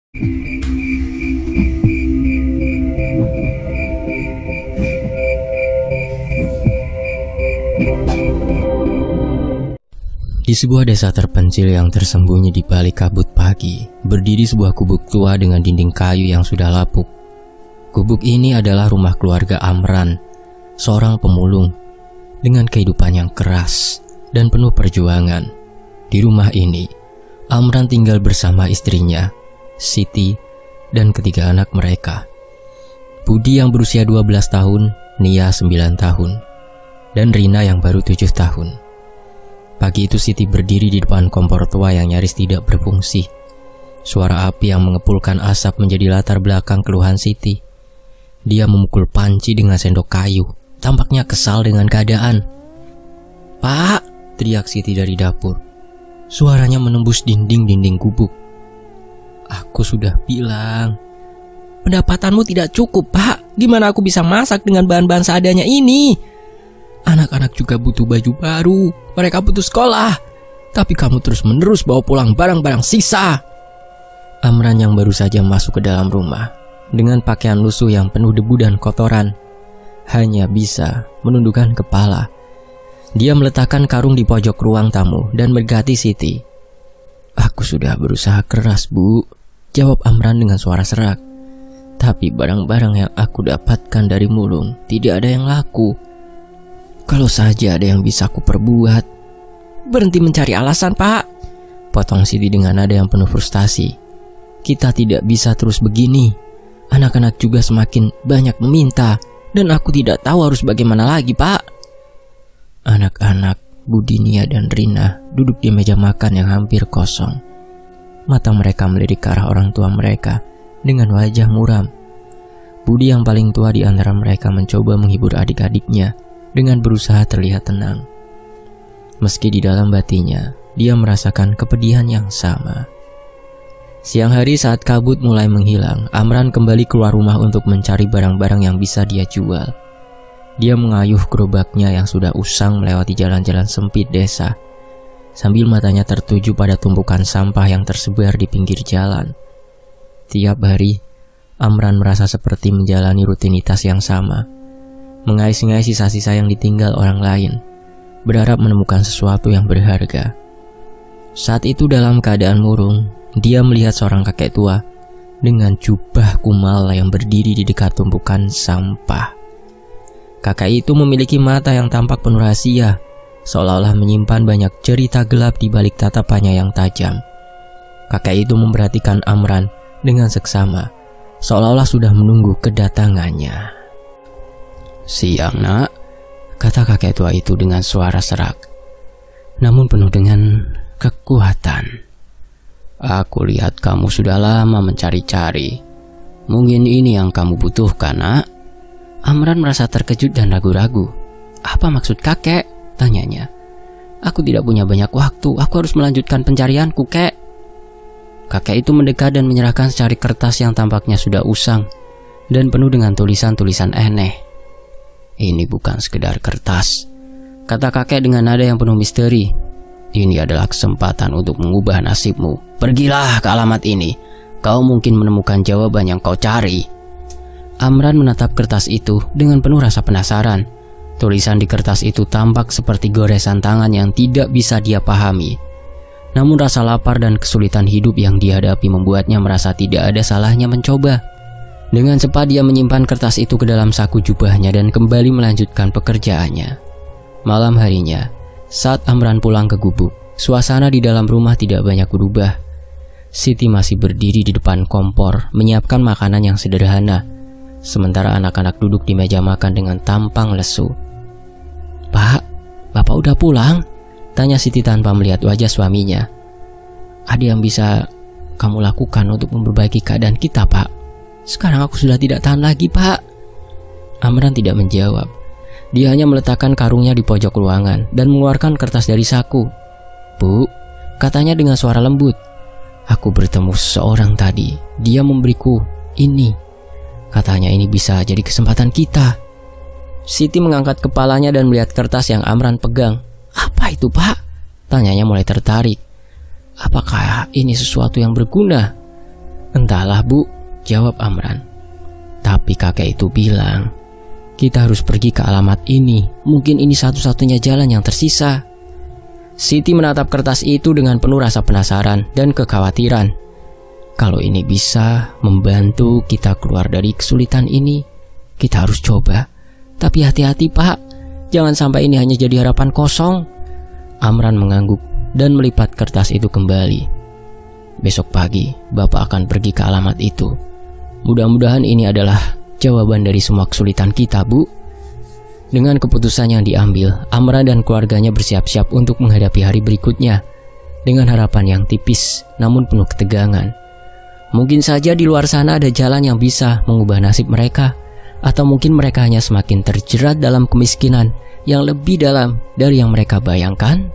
Di sebuah desa terpencil yang tersembunyi di balik kabut pagi, berdiri sebuah gubuk tua dengan dinding kayu yang sudah lapuk. Gubuk ini adalah rumah keluarga Amran, seorang pemulung dengan kehidupan yang keras dan penuh perjuangan. Di rumah ini, Amran tinggal bersama istrinya, Siti, dan ketiga anak mereka. Budi yang berusia 12 tahun, Nia 9 tahun, dan Rina yang baru 7 tahun. Pagi itu Siti berdiri di depan kompor tua yang nyaris tidak berfungsi. Suara api yang mengepulkan asap menjadi latar belakang keluhan Siti. Dia memukul panci dengan sendok kayu, tampaknya kesal dengan keadaan. "Pak!" teriak Siti dari dapur. Suaranya menembus dinding-dinding gubuk. "Aku sudah bilang, pendapatanmu tidak cukup, Pak. Gimana aku bisa masak dengan bahan-bahan seadanya ini? Anak-anak juga butuh baju baru. Mereka butuh sekolah. Tapi kamu terus-menerus bawa pulang barang-barang sisa." Amran yang baru saja masuk ke dalam rumah dengan pakaian lusuh yang penuh debu dan kotoran hanya bisa menundukkan kepala. Dia meletakkan karung di pojok ruang tamu dan mendekati Siti. "Aku sudah berusaha keras, Bu," jawab Amran dengan suara serak. "Tapi barang-barang yang aku dapatkan dari mulung tidak ada yang laku. Kalau saja ada yang bisa aku perbuat." "Berhenti mencari alasan, Pak," potong Siti dengan nada yang penuh frustasi. "Kita tidak bisa terus begini. Anak-anak juga semakin banyak meminta, dan aku tidak tahu harus bagaimana lagi, Pak." Anak-anak, Budi, Nia, dan Rina duduk di meja makan yang hampir kosong. Mata mereka melirik ke arah orang tua mereka dengan wajah muram. Budi yang paling tua di antara mereka mencoba menghibur adik-adiknya dengan berusaha terlihat tenang. Meski di dalam batinnya, dia merasakan kepedihan yang sama. Siang hari saat kabut mulai menghilang, Amran kembali keluar rumah untuk mencari barang-barang yang bisa dia jual. Dia mengayuh gerobaknya yang sudah usang melewati jalan-jalan sempit desa, sambil matanya tertuju pada tumpukan sampah yang tersebar di pinggir jalan. Tiap hari, Amran merasa seperti menjalani rutinitas yang sama, mengais-ngais sisa-sisa yang ditinggal orang lain, berharap menemukan sesuatu yang berharga. Saat itu dalam keadaan murung, dia melihat seorang kakek tua dengan jubah kumal yang berdiri di dekat tumpukan sampah. Kakek itu memiliki mata yang tampak penuh rahasia, seolah-olah menyimpan banyak cerita gelap di balik tatapannya yang tajam. Kakek itu memperhatikan Amran dengan seksama, seolah-olah sudah menunggu kedatangannya. "Siang, Nak," kata kakek tua itu dengan suara serak, namun penuh dengan kekuatan. "Aku lihat kamu sudah lama mencari-cari. Mungkin ini yang kamu butuhkan, Nak." Amran merasa terkejut dan ragu-ragu. "Apa maksud kakek?" tanyanya. "Aku tidak punya banyak waktu, aku harus melanjutkan pencarianku, Kek." Kakek itu mendekat dan menyerahkan secari kertas yang tampaknya sudah usang dan penuh dengan tulisan-tulisan aneh. "Ini bukan sekedar kertas," kata kakek dengan nada yang penuh misteri. "Ini adalah kesempatan untuk mengubah nasibmu. Pergilah ke alamat ini. Kau mungkin menemukan jawaban yang kau cari." Amran menatap kertas itu dengan penuh rasa penasaran. Tulisan di kertas itu tampak seperti goresan tangan yang tidak bisa dia pahami. Namun rasa lapar dan kesulitan hidup yang dihadapi membuatnya merasa tidak ada salahnya mencoba. Dengan cepat dia menyimpan kertas itu ke dalam saku jubahnya dan kembali melanjutkan pekerjaannya. Malam harinya, saat Amran pulang ke gubuk, suasana di dalam rumah tidak banyak berubah. Siti masih berdiri di depan kompor menyiapkan makanan yang sederhana, sementara anak-anak duduk di meja makan dengan tampang lesu. "Pak, Bapak udah pulang?" tanya Siti tanpa melihat wajah suaminya. "Ada yang bisa kamu lakukan untuk memperbaiki keadaan kita, Pak? Sekarang aku sudah tidak tahan lagi, Pak." Amran tidak menjawab. Dia hanya meletakkan karungnya di pojok ruangan dan mengeluarkan kertas dari saku. "Bu," katanya dengan suara lembut, "aku bertemu seseorang tadi. Dia memberiku ini. Katanya ini bisa jadi kesempatan kita." Siti mengangkat kepalanya dan melihat kertas yang Amran pegang. "Apa itu, Pak?" tanyanya mulai tertarik. "Apakah ini sesuatu yang berguna?" "Entahlah Bu," jawab Amran. "Tapi kakek itu bilang, kita harus pergi ke alamat ini. Mungkin ini satu-satunya jalan yang tersisa." Siti menatap kertas itu dengan penuh rasa penasaran dan kekhawatiran. Kalau ini bisa membantu kita keluar dari kesulitan ini, kita harus coba. Tapi hati-hati Pak, jangan sampai ini hanya jadi harapan kosong. Amran mengangguk dan melipat kertas itu kembali. "Besok pagi Bapak akan pergi ke alamat itu. Mudah-mudahan ini adalah jawaban dari semua kesulitan kita, Bu." Dengan keputusan yang diambil, Amran dan keluarganya bersiap-siap untuk menghadapi hari berikutnya dengan harapan yang tipis namun penuh ketegangan. Mungkin saja di luar sana ada jalan yang bisa mengubah nasib mereka, atau mungkin mereka hanya semakin terjerat dalam kemiskinan yang lebih dalam dari yang mereka bayangkan.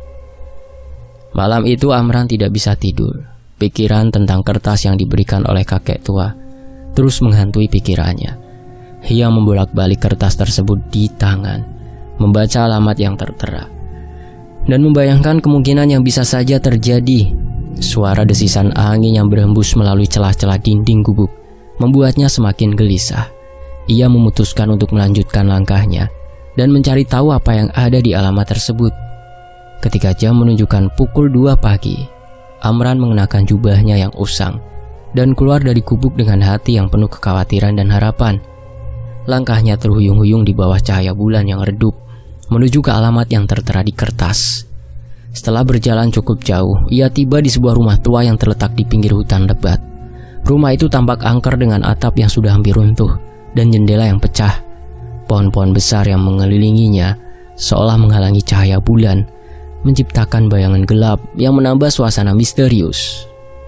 Malam itu Amran tidak bisa tidur. Pikiran tentang kertas yang diberikan oleh kakek tua terus menghantui pikirannya. Ia membolak-balik kertas tersebut di tangan, membaca alamat yang tertera, dan membayangkan kemungkinan yang bisa saja terjadi. Suara desisan angin yang berhembus melalui celah-celah dinding gubuk membuatnya semakin gelisah. Ia memutuskan untuk melanjutkan langkahnya dan mencari tahu apa yang ada di alamat tersebut. Ketika jam menunjukkan pukul 2 pagi, Amran mengenakan jubahnya yang usang dan keluar dari gubuk dengan hati yang penuh kekhawatiran dan harapan. Langkahnya terhuyung-huyung di bawah cahaya bulan yang redup menuju ke alamat yang tertera di kertas. Setelah berjalan cukup jauh, ia tiba di sebuah rumah tua yang terletak di pinggir hutan lebat. Rumah itu tampak angker dengan atap yang sudah hampir runtuh dan jendela yang pecah. Pohon-pohon besar yang mengelilinginya seolah menghalangi cahaya bulan, menciptakan bayangan gelap yang menambah suasana misterius.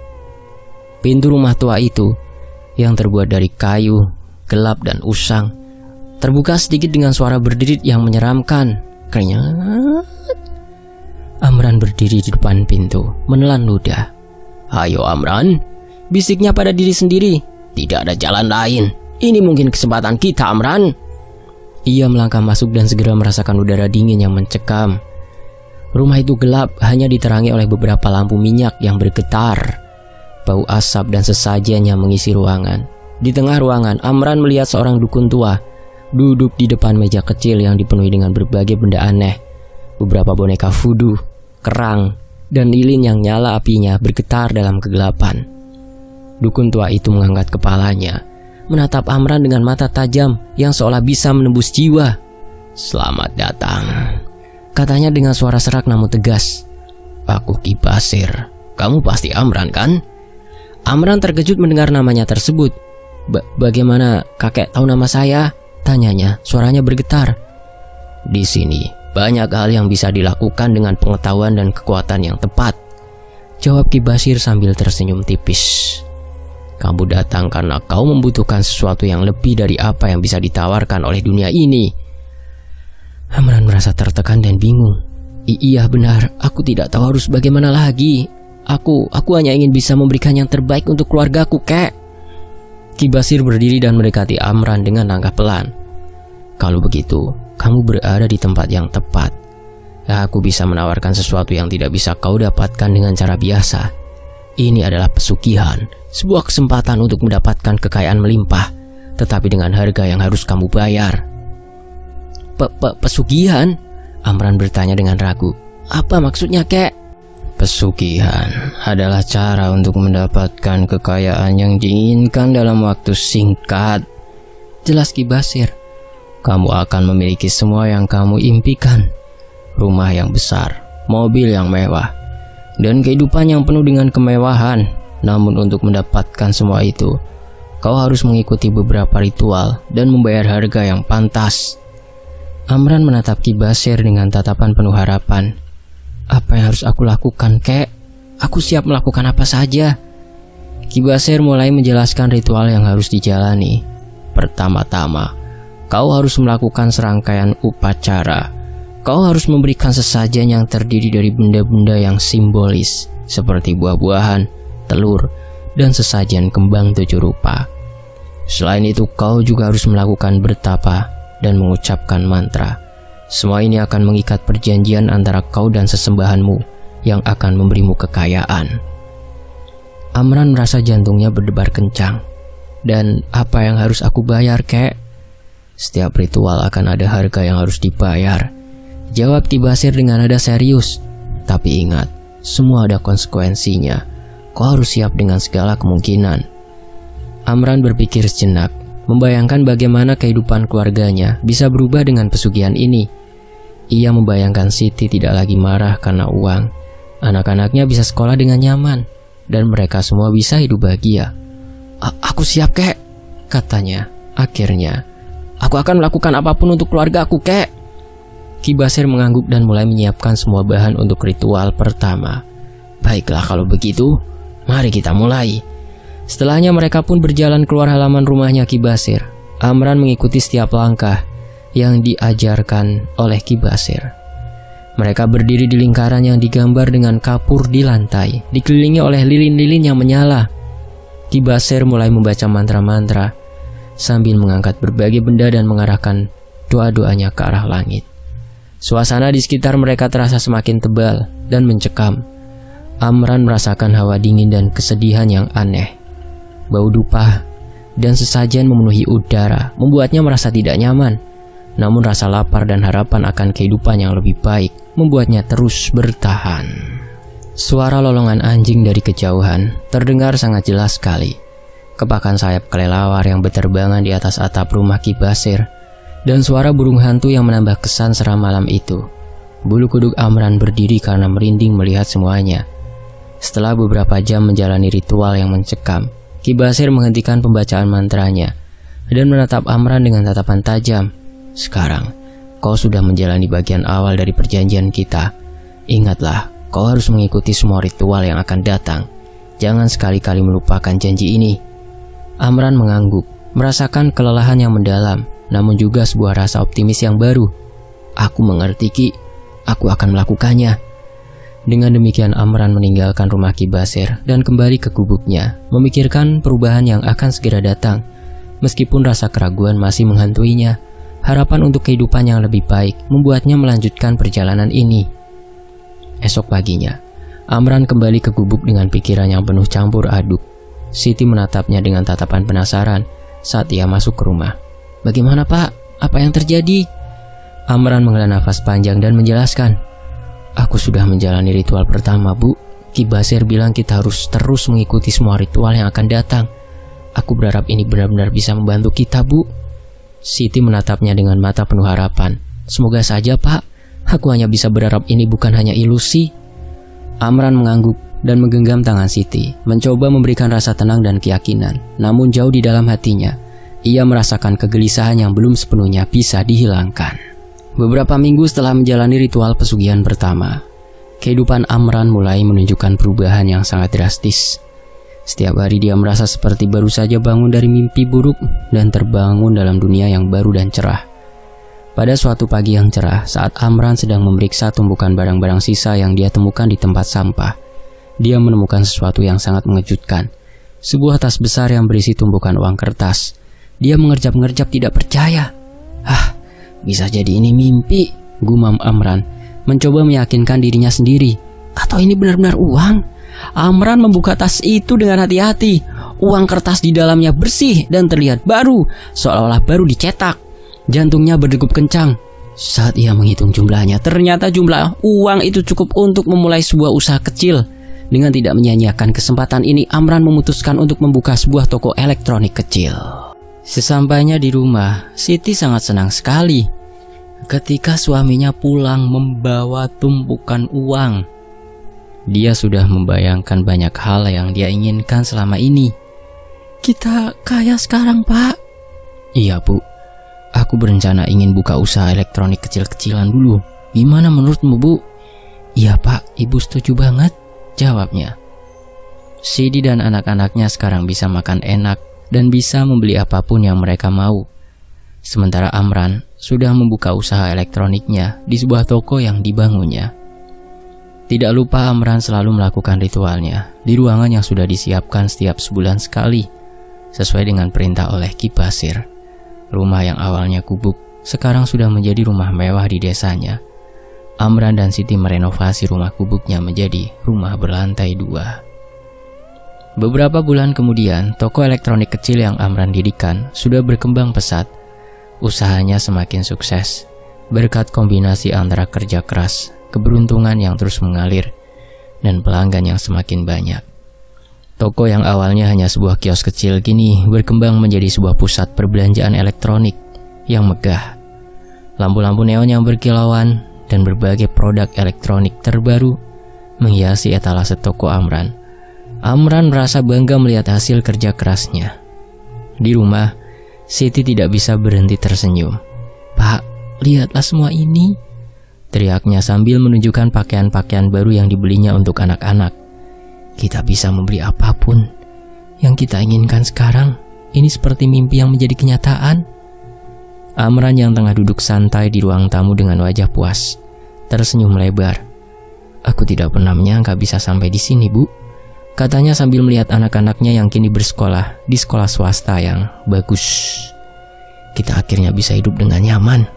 Pintu rumah tua itu yang terbuat dari kayu, gelap dan usang, terbuka sedikit dengan suara berderit yang menyeramkan. Kenyat. Amran berdiri di depan pintu, menelan ludah. "Ayo Amran," bisiknya pada diri sendiri. "Tidak ada jalan lain. Ini mungkin kesempatan kita, Amran." Ia melangkah masuk dan segera merasakan udara dingin yang mencekam. Rumah itu gelap, hanya diterangi oleh beberapa lampu minyak yang bergetar. Bau asap dan sesajennya mengisi ruangan. Di tengah ruangan, Amran melihat seorang dukun tua duduk di depan meja kecil yang dipenuhi dengan berbagai benda aneh. Beberapa boneka vudu, kerang, dan lilin yang nyala apinya bergetar dalam kegelapan. Dukun tua itu mengangkat kepalanya, menatap Amran dengan mata tajam yang seolah bisa menembus jiwa. "Selamat datang," katanya dengan suara serak namun tegas. "Aku Ki Basir. Kamu pasti Amran, kan?" Amran terkejut mendengar namanya tersebut. Bagaimana kakek tahu nama saya?" tanyanya, suaranya bergetar. "Di sini banyak hal yang bisa dilakukan dengan pengetahuan dan kekuatan yang tepat," jawab Ki Basir sambil tersenyum tipis. "Kamu datang karena kau membutuhkan sesuatu yang lebih dari apa yang bisa ditawarkan oleh dunia ini." Amran merasa tertekan dan bingung. Iya benar, aku tidak tahu harus bagaimana lagi. Aku hanya ingin bisa memberikan yang terbaik untuk keluargaku, Kek. Ki Basir berdiri dan mendekati Amran dengan langkah pelan. "Kalau begitu, kamu berada di tempat yang tepat. Aku bisa menawarkan sesuatu yang tidak bisa kau dapatkan dengan cara biasa. Ini adalah pesugihan, sebuah kesempatan untuk mendapatkan kekayaan melimpah, tetapi dengan harga yang harus kamu bayar." Pesugihan? Amran bertanya dengan ragu. "Apa maksudnya, Kek?" "Pesugihan adalah cara untuk mendapatkan kekayaan yang diinginkan dalam waktu singkat," jelas Ki Basir. "Kamu akan memiliki semua yang kamu impikan. Rumah yang besar, mobil yang mewah, dan kehidupan yang penuh dengan kemewahan. Namun untuk mendapatkan semua itu, kau harus mengikuti beberapa ritual dan membayar harga yang pantas." Amran menatap Ki Basir dengan tatapan penuh harapan. "Apa yang harus aku lakukan, Kek? Aku siap melakukan apa saja." Ki Basir mulai menjelaskan ritual yang harus dijalani. "Pertama-tama, kau harus melakukan serangkaian upacara. Kau harus memberikan sesajen yang terdiri dari benda-benda yang simbolis, seperti buah-buahan, telur, dan sesajen kembang 7 rupa. Selain itu, kau juga harus melakukan bertapa dan mengucapkan mantra. Semua ini akan mengikat perjanjian antara kau dan sesembahanmu yang akan memberimu kekayaan." Amran merasa jantungnya berdebar kencang. Dan apa yang harus aku bayar, kek? Setiap ritual akan ada harga yang harus dibayar, jawab Ki Basir dengan nada serius. Tapi ingat, semua ada konsekuensinya. Kau harus siap dengan segala kemungkinan. Amran berpikir sejenak, membayangkan bagaimana kehidupan keluarganya bisa berubah dengan pesugihan ini. Ia membayangkan Siti tidak lagi marah karena uang. Anak-anaknya bisa sekolah dengan nyaman, dan mereka semua bisa hidup bahagia. Aku siap, kek, katanya. Akhirnya, aku akan melakukan apapun untuk keluarga aku, kek. Ki Basir mengangguk dan mulai menyiapkan semua bahan untuk ritual pertama. Baiklah kalau begitu, mari kita mulai. Setelahnya mereka pun berjalan keluar halaman rumahnya Ki Basir. Amran mengikuti setiap langkah yang diajarkan oleh Ki Basir. Mereka berdiri di lingkaran yang digambar dengan kapur di lantai, dikelilingi oleh lilin-lilin yang menyala. Ki Basir mulai membaca mantra-mantra sambil mengangkat berbagai benda dan mengarahkan doa-doanya ke arah langit. Suasana di sekitar mereka terasa semakin tebal dan mencekam. Amran merasakan hawa dingin dan kesedihan yang aneh. Bau dupa dan sesajen memenuhi udara, membuatnya merasa tidak nyaman. Namun rasa lapar dan harapan akan kehidupan yang lebih baik membuatnya terus bertahan. Suara lolongan anjing dari kejauhan terdengar sangat jelas sekali. Kepakan sayap kelelawar yang berterbangan di atas atap rumah Ki Basir, dan suara burung hantu yang menambah kesan seram malam itu. Bulu kuduk Amran berdiri karena merinding melihat semuanya. Setelah beberapa jam menjalani ritual yang mencekam, Ki Basir menghentikan pembacaan mantranya dan menatap Amran dengan tatapan tajam. Sekarang, kau sudah menjalani bagian awal dari perjanjian kita. Ingatlah, kau harus mengikuti semua ritual yang akan datang. Jangan sekali-kali melupakan janji ini. Amran mengangguk, merasakan kelelahan yang mendalam, namun juga sebuah rasa optimis yang baru. Aku mengerti, Ki. Aku akan melakukannya. Dengan demikian Amran meninggalkan rumah Ki Basir dan kembali ke gubuknya, memikirkan perubahan yang akan segera datang. Meskipun rasa keraguan masih menghantuinya, harapan untuk kehidupan yang lebih baik membuatnya melanjutkan perjalanan ini. Esok paginya, Amran kembali ke gubuk dengan pikiran yang penuh campur aduk. Siti menatapnya dengan tatapan penasaran saat ia masuk ke rumah. Bagaimana, Pak? Apa yang terjadi? Amran menghela nafas panjang dan menjelaskan. Aku sudah menjalani ritual pertama, Bu. Ki Basir bilang kita harus terus mengikuti semua ritual yang akan datang. Aku berharap ini benar-benar bisa membantu kita, Bu. Siti menatapnya dengan mata penuh harapan. Semoga saja, Pak. Aku hanya bisa berharap ini bukan hanya ilusi. Amran mengangguk dan menggenggam tangan Siti, mencoba memberikan rasa tenang dan keyakinan. Namun jauh di dalam hatinya, ia merasakan kegelisahan yang belum sepenuhnya bisa dihilangkan. Beberapa minggu setelah menjalani ritual pesugihan pertama, kehidupan Amran mulai menunjukkan perubahan yang sangat drastis. Setiap hari dia merasa seperti baru saja bangun dari mimpi buruk dan terbangun dalam dunia yang baru dan cerah. Pada suatu pagi yang cerah, saat Amran sedang memeriksa tumpukan barang-barang sisa yang dia temukan di tempat sampah, dia menemukan sesuatu yang sangat mengejutkan. Sebuah tas besar yang berisi tumpukan uang kertas. Dia mengerjap-ngerjap tidak percaya. Bisa jadi ini mimpi, gumam Amran, mencoba meyakinkan dirinya sendiri. Atau ini benar-benar uang? Amran membuka tas itu dengan hati-hati. Uang kertas di dalamnya bersih dan terlihat baru, seolah-olah baru dicetak. Jantungnya berdegup kencang. Saat ia menghitung jumlahnya, ternyata jumlah uang itu cukup untuk memulai sebuah usaha kecil. Dengan tidak menyia-nyiakan kesempatan ini, Amran memutuskan untuk membuka sebuah toko elektronik kecil. Sesampainya di rumah, Siti sangat senang sekali ketika suaminya pulang membawa tumpukan uang. Dia sudah membayangkan banyak hal yang dia inginkan selama ini. Kita kaya sekarang, Pak. Iya, Bu. Aku berencana ingin buka usaha elektronik kecil-kecilan dulu. Gimana menurutmu, Bu? Iya, Pak. Ibu setuju banget, jawabnya. Siti dan anak-anaknya sekarang bisa makan enak dan bisa membeli apapun yang mereka mau. Sementara Amran sudah membuka usaha elektroniknya di sebuah toko yang dibangunnya. Tidak lupa Amran selalu melakukan ritualnya di ruangan yang sudah disiapkan setiap sebulan sekali, sesuai dengan perintah oleh Ki Basir. Rumah yang awalnya gubuk sekarang sudah menjadi rumah mewah di desanya. Amran dan Siti merenovasi rumah gubuknya menjadi rumah berlantai 2. Beberapa bulan kemudian, toko elektronik kecil yang Amran dirikan sudah berkembang pesat. Usahanya semakin sukses, berkat kombinasi antara kerja keras, keberuntungan yang terus mengalir, dan pelanggan yang semakin banyak. Toko yang awalnya hanya sebuah kios kecil kini berkembang menjadi sebuah pusat perbelanjaan elektronik yang megah. Lampu-lampu neon yang berkilauan dan berbagai produk elektronik terbaru menghiasi etalase toko Amran. Amran merasa bangga melihat hasil kerja kerasnya. Di rumah, Siti tidak bisa berhenti tersenyum. "Pak, lihatlah semua ini," teriaknya sambil menunjukkan pakaian-pakaian baru yang dibelinya untuk anak-anak. "Kita bisa membeli apapun yang kita inginkan sekarang. Ini seperti mimpi yang menjadi kenyataan." Amran yang tengah duduk santai di ruang tamu dengan wajah puas tersenyum lebar. "Aku tidak pernah menyangka bisa sampai di sini, Bu," katanya sambil melihat anak-anaknya yang kini bersekolah di sekolah swasta yang bagus. "Kita akhirnya bisa hidup dengan nyaman."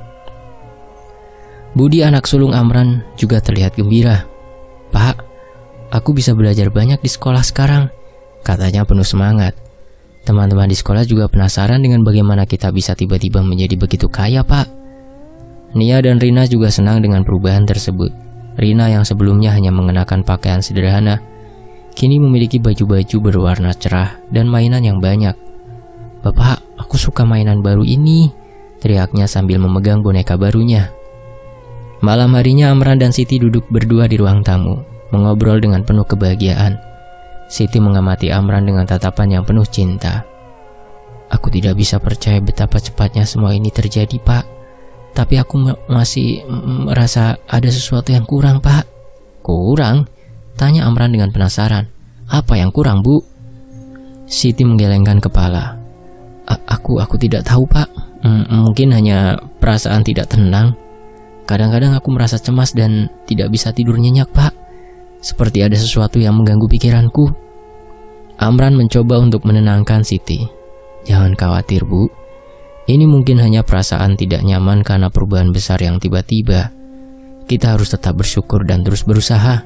Budi, anak sulung Amran, juga terlihat gembira. "Pak, aku bisa belajar banyak di sekolah sekarang," katanya penuh semangat. "Teman-teman di sekolah juga penasaran dengan bagaimana kita bisa tiba-tiba menjadi begitu kaya, Pak." Nia dan Rina juga senang dengan perubahan tersebut. Rina yang sebelumnya hanya mengenakan pakaian sederhana, kini memiliki baju-baju berwarna cerah dan mainan yang banyak. "Bapak, aku suka mainan baru ini," teriaknya sambil memegang boneka barunya. Malam harinya Amran dan Siti duduk berdua di ruang tamu, mengobrol dengan penuh kebahagiaan. Siti mengamati Amran dengan tatapan yang penuh cinta. "Aku tidak bisa percaya betapa cepatnya semua ini terjadi, Pak. Tapi aku masih merasa ada sesuatu yang kurang, Pak." "Kurang?" tanya Amran dengan penasaran. "Apa yang kurang, Bu?" Siti menggelengkan kepala. Aku tidak tahu, Pak. Mungkin hanya perasaan tidak tenang. Kadang-kadang aku merasa cemas dan tidak bisa tidur nyenyak, Pak. Seperti ada sesuatu yang mengganggu pikiranku." Amran mencoba untuk menenangkan Siti. "Jangan khawatir, Bu. Ini mungkin hanya perasaan tidak nyaman karena perubahan besar yang tiba-tiba. Kita harus tetap bersyukur dan terus berusaha."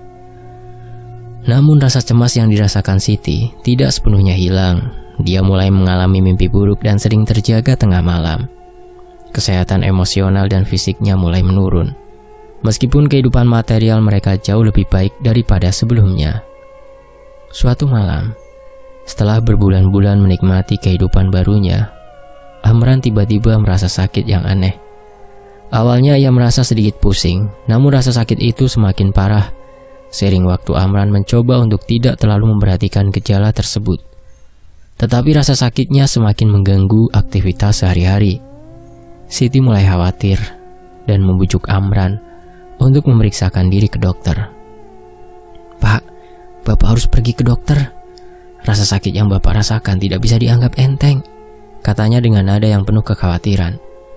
Namun rasa cemas yang dirasakan Siti tidak sepenuhnya hilang. Dia mulai mengalami mimpi buruk dan sering terjaga tengah malam. Kesehatan emosional dan fisiknya mulai menurun. Meskipun kehidupan material mereka jauh lebih baik daripada sebelumnya. Suatu malam, setelah berbulan-bulan menikmati kehidupan barunya, Amran tiba-tiba merasa sakit yang aneh. Awalnya ia merasa sedikit pusing, namun rasa sakit itu semakin parah. Seiring waktu Amran mencoba untuk tidak terlalu memperhatikan gejala tersebut. Tetapi rasa sakitnya semakin mengganggu aktivitas sehari-hari. Siti mulai khawatir dan membujuk Amran untuk memeriksakan diri ke dokter. "Pak, Bapak harus pergi ke dokter. Rasa sakit yang Bapak rasakan tidak bisa dianggap enteng," katanya dengan nada yang penuh kekhawatiran.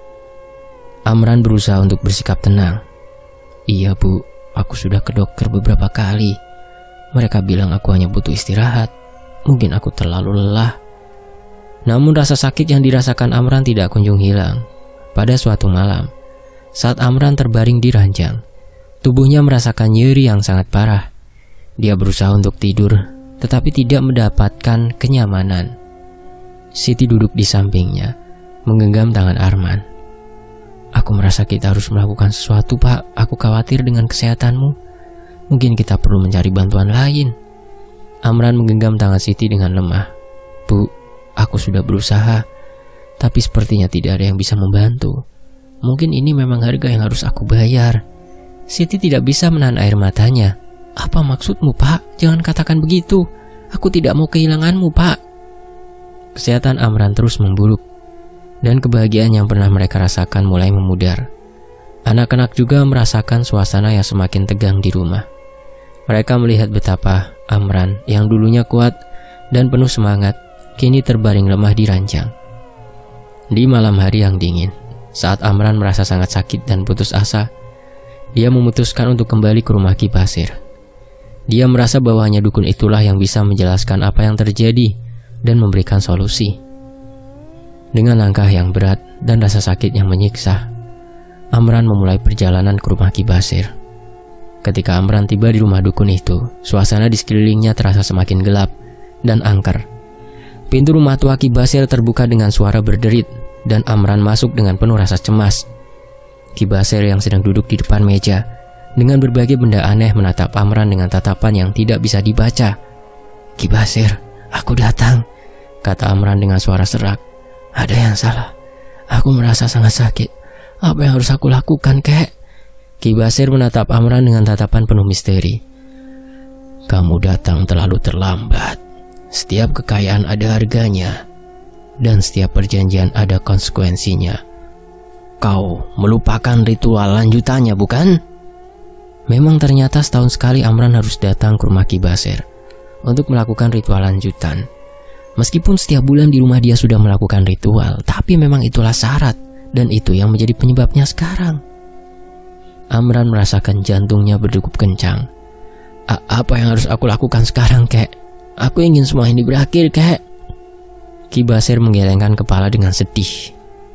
Amran berusaha untuk bersikap tenang. "Iya, Bu, aku sudah ke dokter beberapa kali. Mereka bilang aku hanya butuh istirahat. Mungkin aku terlalu lelah." Namun rasa sakit yang dirasakan Amran tidak kunjung hilang. Pada suatu malam, saat Amran terbaring di ranjang, tubuhnya merasakan nyeri yang sangat parah. Dia berusaha untuk tidur, tetapi tidak mendapatkan kenyamanan. Siti duduk di sampingnya, menggenggam tangan Arman. "Aku merasa kita harus melakukan sesuatu, Pak. Aku khawatir dengan kesehatanmu. Mungkin kita perlu mencari bantuan lain." Amran menggenggam tangan Siti dengan lemah. "Bu, aku sudah berusaha, tapi sepertinya tidak ada yang bisa membantu. Mungkin ini memang harga yang harus aku bayar." Siti tidak bisa menahan air matanya. "Apa maksudmu, Pak? Jangan katakan begitu. Aku tidak mau kehilanganmu, Pak." Kesehatan Amran terus memburuk, dan kebahagiaan yang pernah mereka rasakan mulai memudar. Anak-anak juga merasakan suasana yang semakin tegang di rumah. Mereka melihat betapa Amran yang dulunya kuat dan penuh semangat, kini terbaring lemah di ranjang. Di malam hari yang dingin, saat Amran merasa sangat sakit dan putus asa, dia memutuskan untuk kembali ke rumah Ki Basir. Dia merasa bahwa hanya dukun itulah yang bisa menjelaskan apa yang terjadi dan memberikan solusi. Dengan langkah yang berat dan rasa sakit yang menyiksa, Amran memulai perjalanan ke rumah Ki Basir. Ketika Amran tiba di rumah dukun itu, suasana di sekelilingnya terasa semakin gelap dan angker. Pintu rumah tua Ki Basir terbuka dengan suara berderit, dan Amran masuk dengan penuh rasa cemas. Ki Basir yang sedang duduk di depan meja dengan berbagai benda aneh menatap Amran dengan tatapan yang tidak bisa dibaca. "Ki Basir, aku datang," kata Amran dengan suara serak. "Ada yang salah. Aku merasa sangat sakit. Apa yang harus aku lakukan, kek?" Ki Basir menatap Amran dengan tatapan penuh misteri. "Kamu datang terlalu terlambat. Setiap kekayaan ada harganya, dan setiap perjanjian ada konsekuensinya. Kau melupakan ritual lanjutannya, bukan?" Memang ternyata setahun sekali Amran harus datang ke rumah Ki Basir untuk melakukan ritual lanjutan. Meskipun setiap bulan di rumah dia sudah melakukan ritual, tapi memang itulah syarat, dan itu yang menjadi penyebabnya sekarang. Amran merasakan jantungnya berdegup kencang. Apa yang harus aku lakukan sekarang, kek? Aku ingin semua ini berakhir, kek." Ki Basir menggelengkan kepala dengan sedih.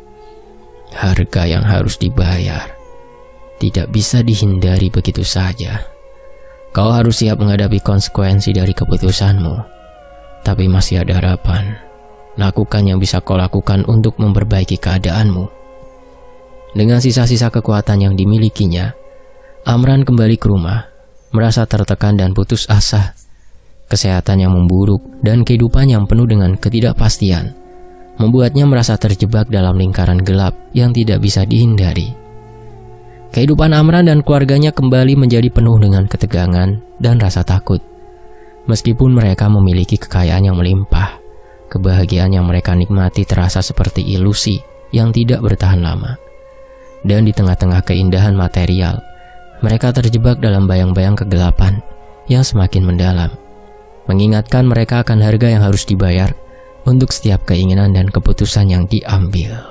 "Harga yang harus dibayar tidak bisa dihindari begitu saja. Kau harus siap menghadapi konsekuensi dari keputusanmu. Tapi masih ada harapan. Lakukan yang bisa kau lakukan untuk memperbaiki keadaanmu." Dengan sisa-sisa kekuatan yang dimilikinya, Amran kembali ke rumah, merasa tertekan dan putus asa. Kesehatan yang memburuk dan kehidupan yang penuh dengan ketidakpastian membuatnya merasa terjebak dalam lingkaran gelap yang tidak bisa dihindari. Kehidupan Amran dan keluarganya kembali menjadi penuh dengan ketegangan dan rasa takut. Meskipun mereka memiliki kekayaan yang melimpah, kebahagiaan yang mereka nikmati terasa seperti ilusi yang tidak bertahan lama. Dan di tengah-tengah keindahan material, mereka terjebak dalam bayang-bayang kegelapan yang semakin mendalam, mengingatkan mereka akan harga yang harus dibayar untuk setiap keinginan dan keputusan yang diambil.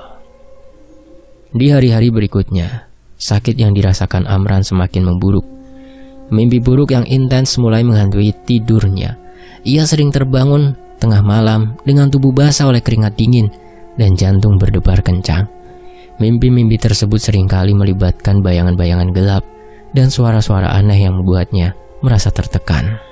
Di hari-hari berikutnya, sakit yang dirasakan Amran semakin memburuk. Mimpi buruk yang intens mulai menghantui tidurnya. Ia sering terbangun tengah malam dengan tubuh basah oleh keringat dingin dan jantung berdebar kencang. Mimpi-mimpi tersebut seringkali melibatkan bayangan-bayangan gelap dan suara-suara aneh yang membuatnya merasa tertekan.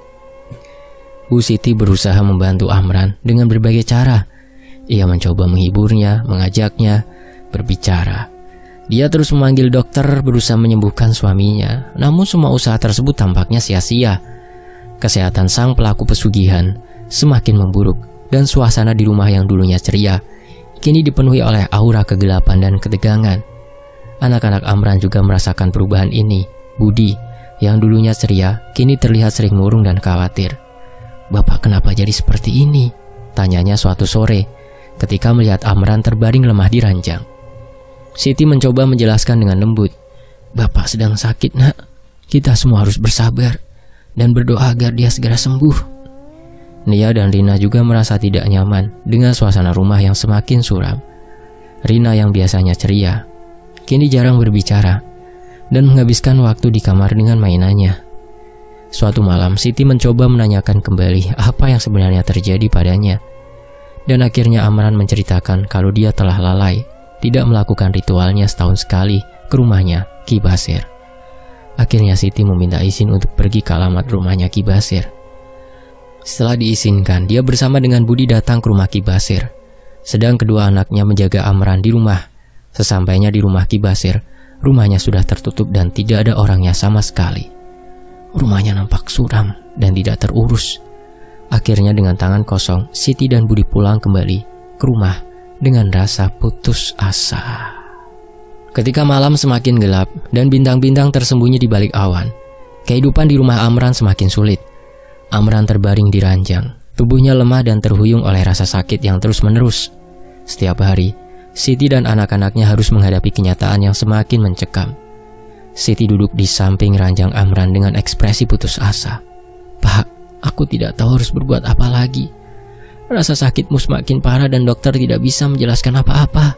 Bu Siti berusaha membantu Amran dengan berbagai cara. Ia mencoba menghiburnya, mengajaknya berbicara. Dia terus memanggil dokter berusaha menyembuhkan suaminya, namun semua usaha tersebut tampaknya sia-sia. Kesehatan sang pelaku pesugihan semakin memburuk dan suasana di rumah yang dulunya ceria kini dipenuhi oleh aura kegelapan dan ketegangan. Anak-anak Amran juga merasakan perubahan ini. Budi, yang dulunya ceria, kini terlihat sering murung dan khawatir. "Bapak kenapa jadi seperti ini?" tanyanya suatu sore ketika melihat Amran terbaring lemah di ranjang. Siti mencoba menjelaskan dengan lembut. "Bapak sedang sakit, nak. Kita semua harus bersabar dan berdoa agar dia segera sembuh." Nia dan Rina juga merasa tidak nyaman dengan suasana rumah yang semakin suram. Rina yang biasanya ceria, kini jarang berbicara dan menghabiskan waktu di kamar dengan mainannya. Suatu malam, Siti mencoba menanyakan kembali apa yang sebenarnya terjadi padanya. Dan akhirnya Amran menceritakan kalau dia telah lalai, tidak melakukan ritualnya setahun sekali ke rumahnya Ki Basir. Akhirnya Siti meminta izin untuk pergi ke alamat rumahnya Ki Basir. Setelah diizinkan, dia bersama dengan Budi datang ke rumah Ki Basir. Sedang kedua anaknya menjaga Amran di rumah. Sesampainya di rumah Ki Basir, rumahnya sudah tertutup dan tidak ada orangnya sama sekali. Rumahnya nampak suram dan tidak terurus. Akhirnya dengan tangan kosong, Siti dan Budi pulang kembali ke rumah dengan rasa putus asa. Ketika malam semakin gelap dan bintang-bintang tersembunyi di balik awan, kehidupan di rumah Amran semakin sulit. Amran terbaring di ranjang, tubuhnya lemah dan terhuyung oleh rasa sakit yang terus-menerus. Setiap hari, Siti dan anak-anaknya harus menghadapi kenyataan yang semakin mencekam. Siti duduk di samping ranjang Amran dengan ekspresi putus asa. "Pak, aku tidak tahu harus berbuat apa lagi. Rasa sakitmu semakin parah dan dokter tidak bisa menjelaskan apa-apa."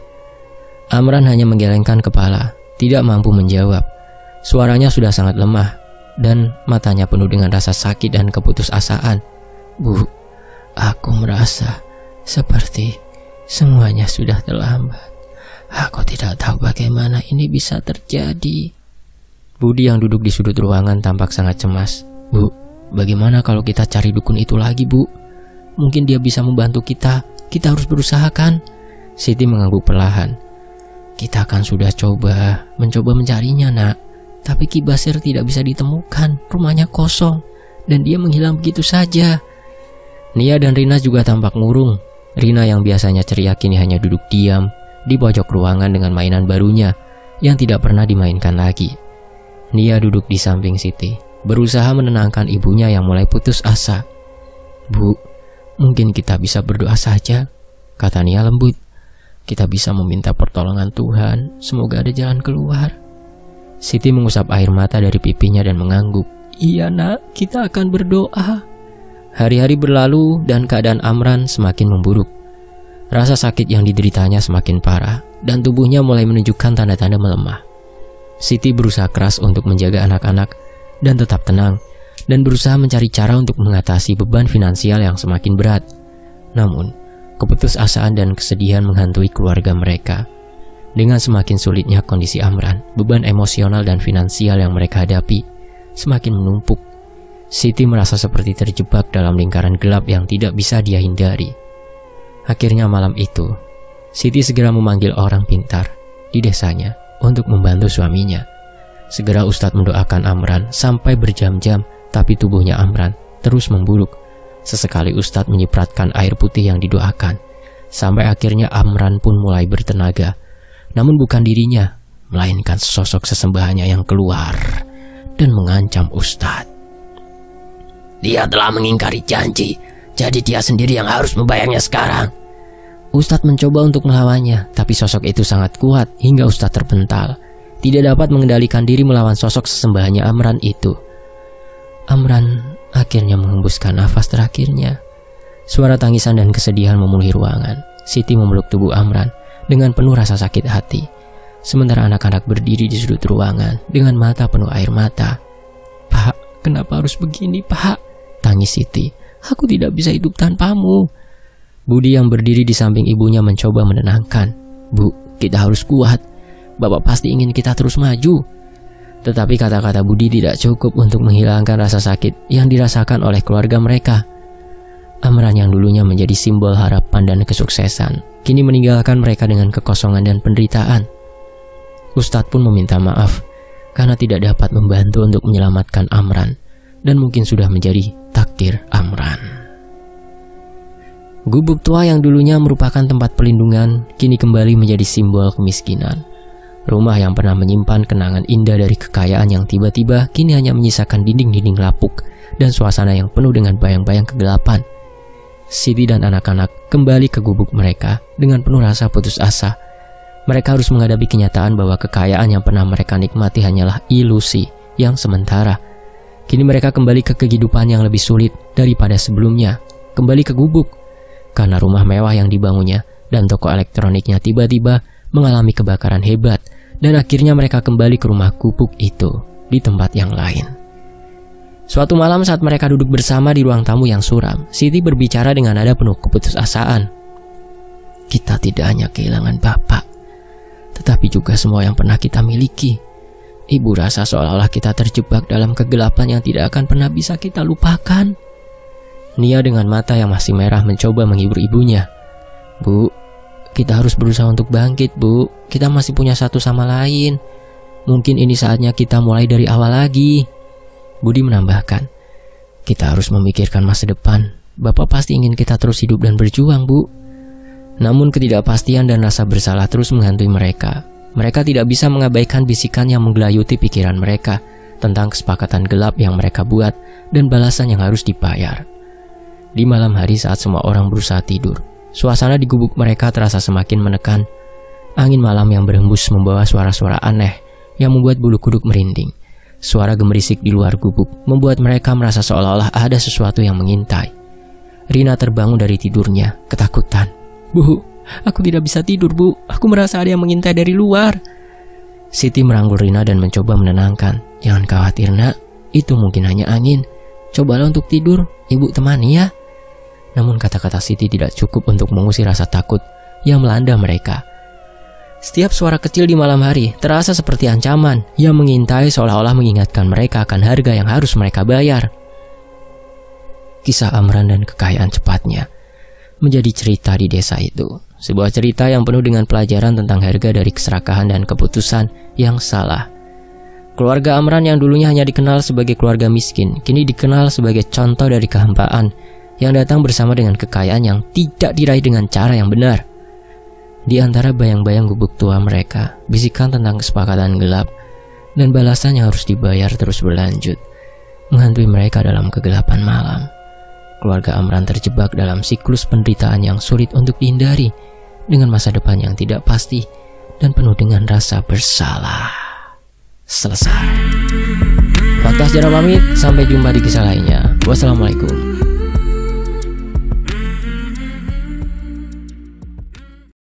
Amran hanya menggelengkan kepala, tidak mampu menjawab. Suaranya sudah sangat lemah dan matanya penuh dengan rasa sakit dan keputusasaan. "Bu, aku merasa seperti semuanya sudah terlambat. Aku tidak tahu bagaimana ini bisa terjadi." Budi yang duduk di sudut ruangan tampak sangat cemas. "Bu, bagaimana kalau kita cari dukun itu lagi, Bu? Mungkin dia bisa membantu kita. Kita harus berusaha kan? Siti mengangguk perlahan. Kita kan sudah mencoba mencarinya nak. Tapi Ki Basir tidak bisa ditemukan. Rumahnya kosong. Dan dia menghilang begitu saja. Nia dan Rina juga tampak murung. Rina yang biasanya ceria kini hanya duduk diam di pojok ruangan dengan mainan barunya yang tidak pernah dimainkan lagi. Nia duduk di samping Siti, berusaha menenangkan ibunya yang mulai putus asa. Bu, mungkin kita bisa berdoa saja, kata Nia lembut. Kita bisa meminta pertolongan Tuhan, semoga ada jalan keluar. Siti mengusap air mata dari pipinya dan mengangguk. Iya nak, kita akan berdoa. Hari-hari berlalu dan keadaan Amran semakin memburuk. Rasa sakit yang dideritanya semakin parah dan tubuhnya mulai menunjukkan tanda-tanda melemah. Siti berusaha keras untuk menjaga anak-anak dan tetap tenang dan berusaha mencari cara untuk mengatasi beban finansial yang semakin berat. Namun, keputusasaan dan kesedihan menghantui keluarga mereka. Dengan semakin sulitnya kondisi Amran, beban emosional dan finansial yang mereka hadapi semakin menumpuk. Siti merasa seperti terjebak dalam lingkaran gelap yang tidak bisa dia hindari. Akhirnya malam itu, Siti segera memanggil orang pintar di desanya untuk membantu suaminya. Segera Ustadz mendoakan Amran sampai berjam-jam, tapi tubuhnya Amran terus memburuk. Sesekali Ustadz menyipratkan air putih yang didoakan, sampai akhirnya Amran pun mulai bertenaga. Namun bukan dirinya, melainkan sosok sesembahannya yang keluar dan mengancam Ustadz. Dia telah mengingkari janji, jadi dia sendiri yang harus membayarnya sekarang. Ustadz mencoba untuk melawannya, tapi sosok itu sangat kuat hingga Ustadz terpental. Tidak dapat mengendalikan diri melawan sosok sesembahannya Amran itu. Amran akhirnya menghembuskan nafas terakhirnya. Suara tangisan dan kesedihan memenuhi ruangan. Siti memeluk tubuh Amran dengan penuh rasa sakit hati. Sementara anak-anak berdiri di sudut ruangan dengan mata penuh air mata. Pak, kenapa harus begini, Pak? Tangis Siti. Aku tidak bisa hidup tanpamu. Budi yang berdiri di samping ibunya mencoba menenangkan. Bu, kita harus kuat. Bapak pasti ingin kita terus maju. Tetapi kata-kata Budi tidak cukup untuk menghilangkan rasa sakit yang dirasakan oleh keluarga mereka. Amran yang dulunya menjadi simbol harapan dan kesuksesan, kini meninggalkan mereka dengan kekosongan dan penderitaan. Ustadz pun meminta maaf karena tidak dapat membantu untuk menyelamatkan Amran, dan mungkin sudah menjadi takdir Amran. Gubuk tua yang dulunya merupakan tempat pelindungan kini kembali menjadi simbol kemiskinan. Rumah yang pernah menyimpan kenangan indah dari kekayaan yang tiba-tiba kini hanya menyisakan dinding-dinding lapuk dan suasana yang penuh dengan bayang-bayang kegelapan. Siti dan anak-anak kembali ke gubuk mereka dengan penuh rasa putus asa. Mereka harus menghadapi kenyataan bahwa kekayaan yang pernah mereka nikmati hanyalah ilusi yang sementara. Kini mereka kembali ke kehidupan yang lebih sulit daripada sebelumnya. Kembali ke gubuk, karena rumah mewah yang dibangunnya dan toko elektroniknya tiba-tiba mengalami kebakaran hebat. Dan akhirnya mereka kembali ke rumah gubuk itu di tempat yang lain. Suatu malam saat mereka duduk bersama di ruang tamu yang suram, Siti berbicara dengan nada penuh keputusasaan. Kita tidak hanya kehilangan Bapak, tetapi juga semua yang pernah kita miliki. Ibu rasa seolah-olah kita terjebak dalam kegelapan yang tidak akan pernah bisa kita lupakan. Nia dengan mata yang masih merah mencoba menghibur ibunya. Bu, kita harus berusaha untuk bangkit, Bu. Kita masih punya satu sama lain. Mungkin ini saatnya kita mulai dari awal lagi. Budi menambahkan, kita harus memikirkan masa depan. Bapak pasti ingin kita terus hidup dan berjuang, Bu. Namun ketidakpastian dan rasa bersalah terus menghantui mereka. Mereka tidak bisa mengabaikan bisikan yang menggelayuti pikiran mereka tentang kesepakatan gelap yang mereka buat dan balasan yang harus dibayar. Di malam hari saat semua orang berusaha tidur, suasana di gubuk mereka terasa semakin menekan. Angin malam yang berhembus membawa suara-suara aneh yang membuat bulu kuduk merinding. Suara gemerisik di luar gubuk membuat mereka merasa seolah-olah ada sesuatu yang mengintai. Rina terbangun dari tidurnya, ketakutan. Bu, aku tidak bisa tidur, Bu. Aku merasa ada yang mengintai dari luar. Siti merangkul Rina dan mencoba menenangkan. Jangan khawatir, nak. Itu mungkin hanya angin. Cobalah untuk tidur, Ibu temani ya. Namun kata-kata Siti tidak cukup untuk mengusir rasa takut yang melanda mereka. Setiap suara kecil di malam hari terasa seperti ancaman yang mengintai seolah-olah mengingatkan mereka akan harga yang harus mereka bayar. kisah Amran dan kekayaan cepatnya menjadi cerita di desa itu. Sebuah cerita yang penuh dengan pelajaran tentang harga dari keserakahan dan keputusan yang salah. Keluarga Amran yang dulunya hanya dikenal sebagai keluarga miskin, kini dikenal sebagai contoh dari kehampaan yang datang bersama dengan kekayaan yang tidak diraih dengan cara yang benar. Di antara bayang-bayang gubuk tua mereka, bisikan tentang kesepakatan gelap dan balasan yang harus dibayar terus berlanjut, menghantui mereka dalam kegelapan malam. Keluarga Amran terjebak dalam siklus penderitaan yang sulit untuk dihindari, dengan masa depan yang tidak pasti dan penuh dengan rasa bersalah. Selesai. Fakta Sejarah pamit, sampai jumpa di kisah lainnya. Wassalamualaikum.